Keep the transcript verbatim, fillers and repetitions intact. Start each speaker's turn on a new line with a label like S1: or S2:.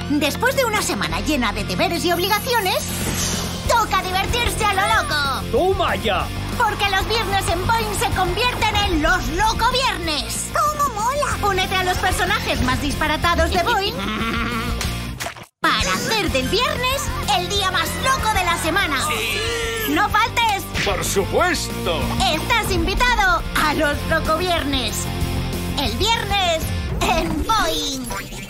S1: Después de una semana llena de deberes y obligaciones, toca divertirse a lo loco.
S2: ¡Toma ya!
S1: Porque los viernes en Boing se convierten en los Loco Viernes.
S3: ¡Cómo mola!
S1: Únete a los personajes más disparatados de Boing para hacer del viernes el día más loco de la semana.
S2: ¡Sí!
S1: ¡No faltes!
S2: ¡Por supuesto!
S1: Estás invitado a los Loco Viernes. El viernes en Boing.